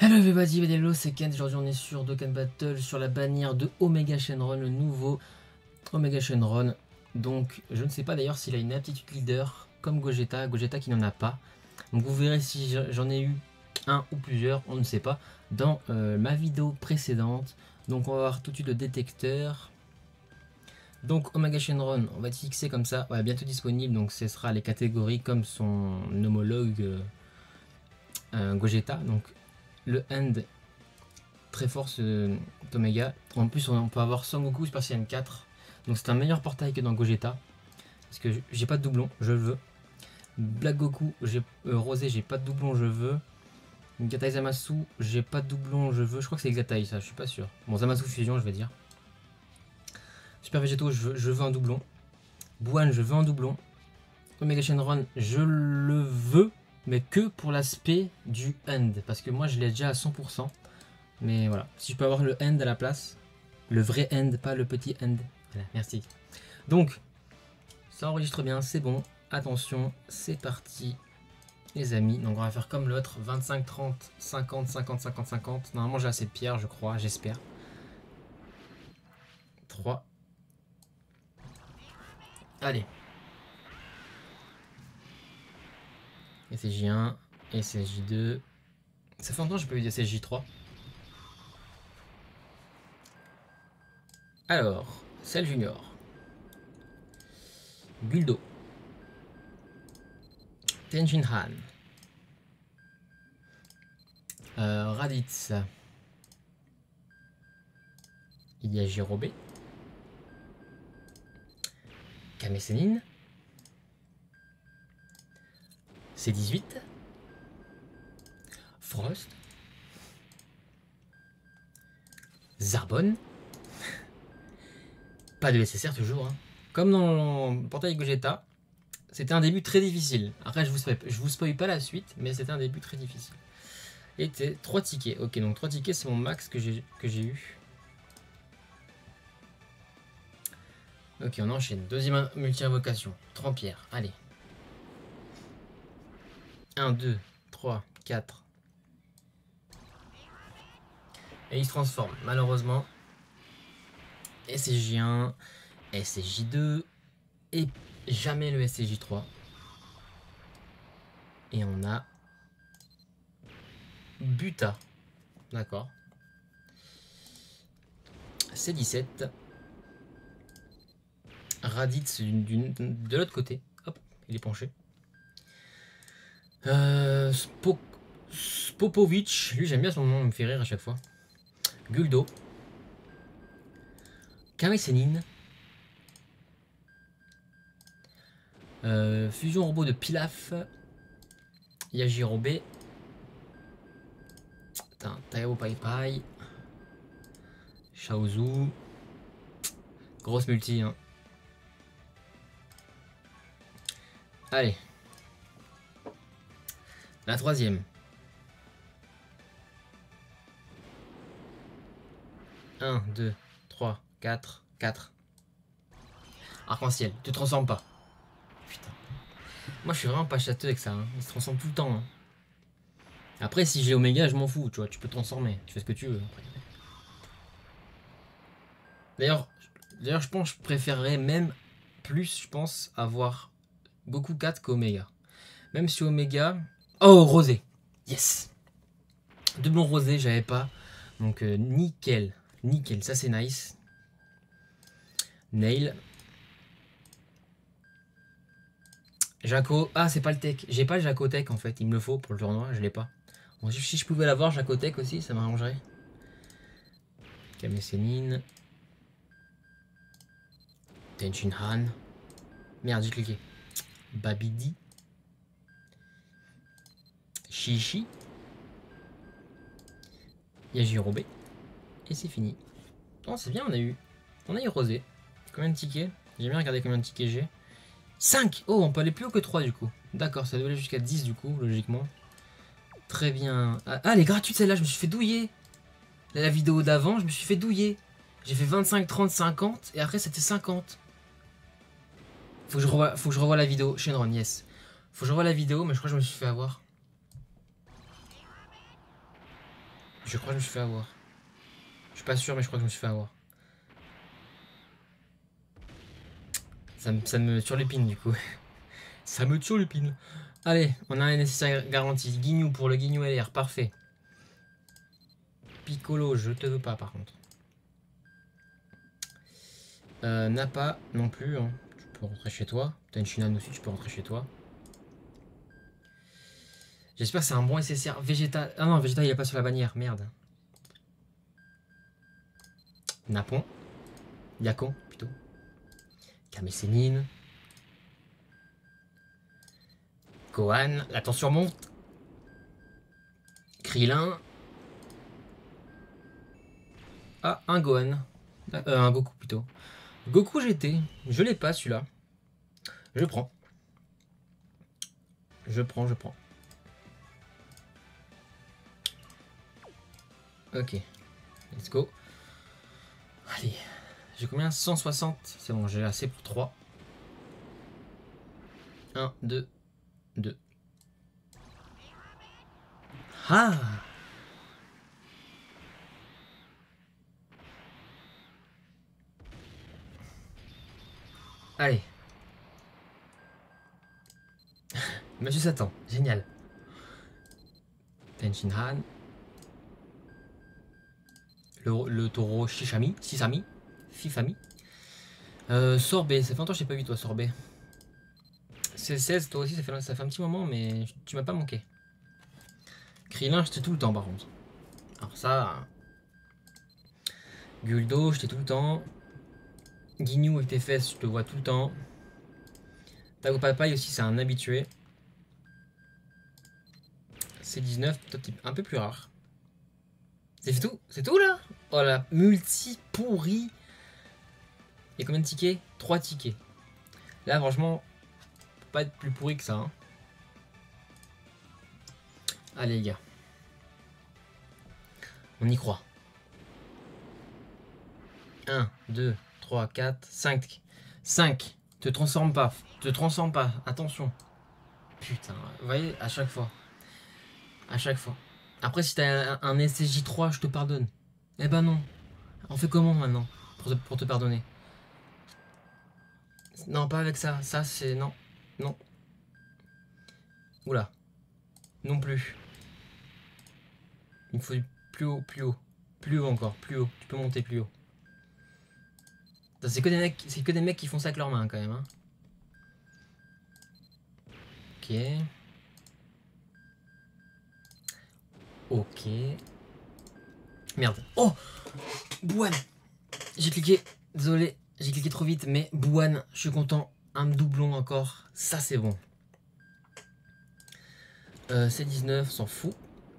Hello everybody, hello, c'est Ken. Aujourd'hui on est sur Dokkan Battle sur la bannière de Omega Shenron, le nouveau Omega Shenron. Donc je ne sais pas d'ailleurs s'il a une aptitude leader comme Gogeta qui n'en a pas. Donc vous verrez si j'en ai eu un ou plusieurs, on ne sait pas, dans ma vidéo précédente. Donc on va voir tout de suite le détecteur. Donc Omega Shenron, on va fixer comme ça, ouais, bientôt disponible, donc ce sera les catégories comme son homologue Gogeta. Donc le end très fort ce Omega. En plus on peut avoir Son Goku Super Saiyan 4. Donc c'est un meilleur portail que dans Gogeta. Parce que j'ai pas de doublon, je le veux. Black Goku, Rosé, j'ai pas de doublon, je veux. Gatai Zamasu, j'ai pas de doublon, je veux. Je crois que c'est Exatai ça, je suis pas sûr. Bon, Zamasu Fusion, je vais dire. Super Végétaux, je veux un doublon. Buan, je veux un doublon. Omega Shenron, je le veux, mais que pour l'aspect du end. Parce que moi je l'ai déjà à 100%. Mais voilà, si je peux avoir le end à la place, le vrai end, pas le petit end. Voilà, merci. Donc, ça enregistre bien, c'est bon. Attention, c'est parti, les amis. Donc on va faire comme l'autre, 25, 30, 50, 50, 50, 50. Normalement j'ai assez de pierres, je crois, j'espère. 3. Allez. SSJ1, SSJ2. Ça fait longtemps que j'ai pas eu de SSJ3. Alors, Cell Junior. Guldo. Tenjin Han. Raditz. Il y a Jirobé. Kame Sennin. C18. Frost. Zarbon. Pas de SSR toujours. Hein. Comme dans le portail Gogeta, c'était un début très difficile. Après, je vous spoil pas la suite, mais c'était un début très difficile. Et 3 tickets. Ok, donc 3 tickets, c'est mon max que j'ai eu. Ok, on enchaîne. Deuxième multi-invocation. 30 pierres. Allez. 1, 2, 3, 4. Et il se transforme, malheureusement. SSJ1, SSJ2 et jamais le SSJ3. Et on a Buta. D'accord. C17. Raditz de l'autre côté. Hop, il est penché. Spopovic. Lui, j'aime bien son nom, il me fait rire à chaque fois. Guldo. Kame Sennin. Fusion robot de Pilaf. Yajirobé. Taiwo Pai Pai. Shaozu. Grosse multi. Hein. Allez. La troisième. 1, 2, 3, 4, 4. Arc-en-ciel, te transforme pas. Putain. Moi je suis vraiment pas châteux avec ça. Hein. Il se transforme tout le temps. Hein. Après si j'ai Oméga je m'en fous. Tu vois, tu peux te transformer. Tu fais ce que tu veux. D'ailleurs je pense que je préférerais même plus, je pense, avoir Goku 4 qu'Oméga. Même si Oméga... Oh, rosé. Yes. Doublon rosé, j'avais pas. Donc nickel. Nickel, ça c'est nice. Nail. Jaco. Ah, c'est pas le tech. J'ai pas le Jaco Tech en fait. Il me le faut pour le tournoi. Je l'ai pas. Bon, si je pouvais l'avoir, Jaco Tech aussi, ça m'arrangerait. Kame Sennin. Tenjin Han. Merde, j'ai cliqué. Babidi. Shishi. Yajirobé. Et c'est fini. Oh, c'est bien, on a eu Rosé. Combien de tickets? J'ai bien regardé combien de tickets j'ai. 5. Oh, on peut aller plus haut que 3 du coup. D'accord, ça doit aller jusqu'à 10 du coup, logiquement. Très bien. Ah, elle est gratuite celle-là, je me suis fait douiller. La vidéo d'avant, je me suis fait douiller. J'ai fait 25, 30, 50 et après c'était 50. Faut que je revoie la vidéo. Shenron, yes. Faut que je revoie la vidéo, mais je crois que je me suis fait avoir. Je crois que je me suis fait avoir. Je suis pas sûr, mais je crois que je me suis fait avoir. Ça me turlupine du coup. Ça me turlupine. Allez, on a un nécessaire garantie. Guignou pour le Guignou LR, parfait. Piccolo, je te veux pas par contre. Nappa non plus. Hein. Tu peux rentrer chez toi. T'as une Shinhan aussi, tu peux rentrer chez toi. J'espère que c'est un bon SSR. Vegeta. Ah non, Vegeta il est pas sur la bannière, merde. Napon. Yakon plutôt. Kamesénine. Gohan, la tension monte. Krillin. Ah, un Gohan. Un Goku plutôt. Goku GT. Je l'ai pas celui-là. Je prends. Je prends. Ok. Let's go. Allez. J'ai combien? 160. C'est bon, j'ai assez pour 3. 1, 2, 2. Ah! Allez. Monsieur Satan, génial. Tenshinhan. Le taureau Shishami, Sisami, Fifami. Sorbet, ça fait longtemps que je t'ai pas vu toi, Sorbet. C'est 16, toi aussi, ça fait un petit moment, mais tu m'as pas manqué. Krillin, j'étais tout le temps par contre. Alors ça. Guldo, j'étais tout le temps. Guignou avec tes fesses, je te vois tout le temps. Tago Papaye aussi, c'est un habitué. C19, toi t'es un peu plus rare. C'est tout là? Oh la multi pourri. Et combien de tickets? 3 tickets. Là franchement, faut pas être plus pourri que ça. Hein. Allez les gars. On y croit. 1, 2, 3, 4, 5. 5. Te transforme pas. Te transforme pas. Attention. Putain. Vous voyez, à chaque fois. À chaque fois. Après, si t'as un SSJ3, je te pardonne. Eh ben non. On fait comment maintenant pour te pardonner? Non, pas avec ça. Ça, c'est... Non. Non. Oula. Non plus. Il me faut plus haut, plus haut. Plus haut encore, plus haut. Tu peux monter plus haut. C'est que des mecs qui font ça avec leurs mains quand même. Hein. Ok. Ok. Merde. Oh Bouane. J'ai cliqué. Désolé, j'ai cliqué trop vite, mais Bouane, je suis content. Un doublon encore. Ça, c'est bon. C19, s'en fout.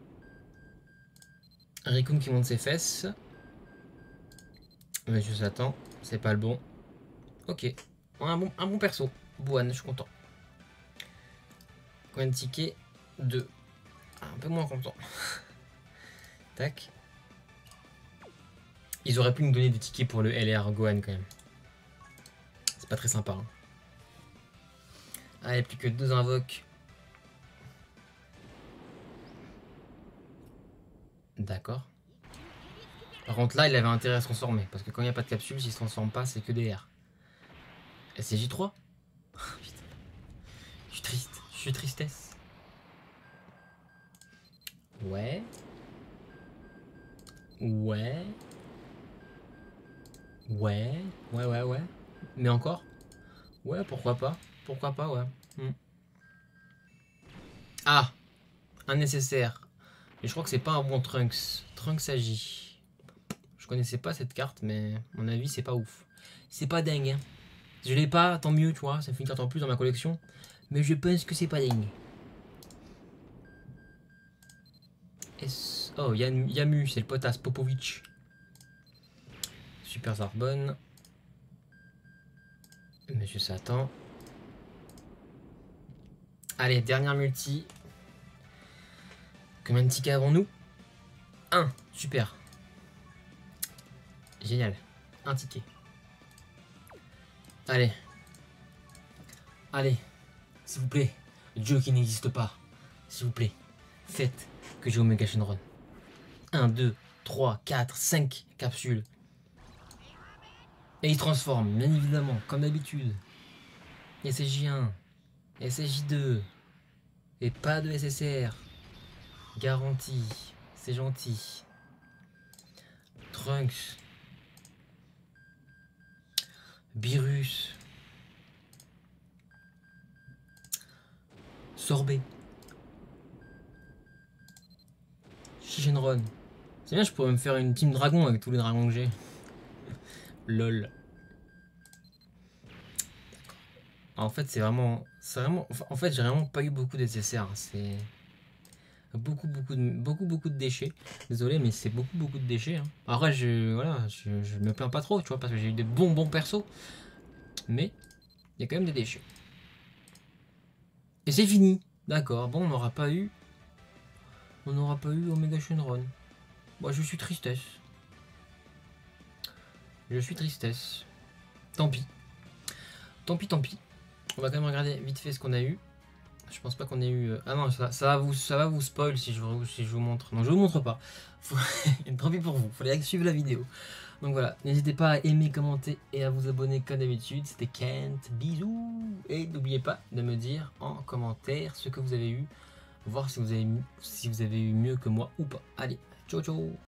Rikun qui monte ses fesses. Monsieur Satan, c'est pas le bon. Ok. Un bon perso. Bouane, je suis content. Combien de tickets? 2. Un peu moins content. Tac. Ils auraient pu nous donner des tickets pour le LR Gohan quand même. C'est pas très sympa. Hein. Allez, plus que 2 invoques. D'accord. Par contre là, il avait intérêt à se transformer. Parce que quand il n'y a pas de capsule, s'il se transforme pas, c'est que des R. SCJ3. Putain. Je suis triste. Je suis tristesse. Ouais. Ouais. Ouais. Ouais. Mais encore? Ouais, pourquoi pas? Pourquoi pas, ouais. Ah! Un nécessaire. Mais je crois que c'est pas un bon Trunks. Trunks agit. Je connaissais pas cette carte, mais à mon avis, c'est pas ouf. C'est pas dingue. Hein. Je l'ai pas, tant mieux, tu vois. Ça fait une carte en plus dans ma collection. Mais je pense que c'est pas dingue. Oh, Yamu, c'est le potasse Popovic. Super Zarbonne. Monsieur Satan. Allez, dernière multi. Combien de tickets avons-nous? 1. Super. Génial. Un ticket. Allez. Allez. S'il vous plaît. Dieu qui n'existe pas. S'il vous plaît. Faites que j'ai Omega Shenron. 1, 1, 2, 3, 4, 5 capsules. Et il transforme, bien évidemment, comme d'habitude. SSJ1, SSJ2. Et pas de SSR. Garantie. C'est gentil. Trunks. Beerus. Sorbet. Shenron. C'est bien, je pourrais me faire une team dragon avec tous les dragons que j'ai. LOL. En fait, c'est vraiment... En fait, j'ai vraiment pas eu beaucoup d'SSR. C'est... beaucoup de déchets. Désolé, mais c'est beaucoup de déchets. Hein. Après, voilà, je me plains pas trop, tu vois, parce que j'ai eu des bons persos. Mais il y a quand même des déchets. Et c'est fini. D'accord. Bon, on n'aura pas eu Omega Shenron. Moi, je suis tristesse. Tant pis. Tant pis. On va quand même regarder vite fait ce qu'on a eu. Je pense pas qu'on ait eu... Ah non, ça va vous spoil si je vous montre. Non, je vous montre pas. Tant pis pour vous, fallait suivre la vidéo. Donc voilà, n'hésitez pas à aimer, commenter et à vous abonner comme d'habitude. C'était Kent, bisous. Et n'oubliez pas de me dire en commentaire ce que vous avez eu. Voir si vous avez eu mieux que moi ou pas. Allez, ciao ciao.